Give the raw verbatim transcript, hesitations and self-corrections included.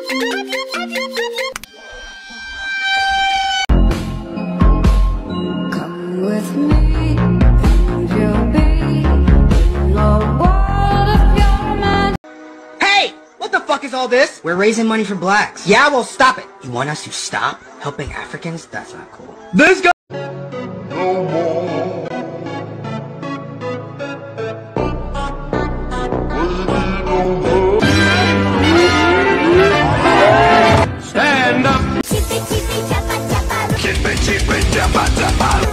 Come with me, and you'll be in the world of your man. Hey! What the fuck is all this? We're raising money for blacks. Yeah, well, stop it. You want us to stop helping Africans? That's not cool. This guy. No more. Stand up. Chippy chippy chapa chapa. Chippy chippy chapa chapa.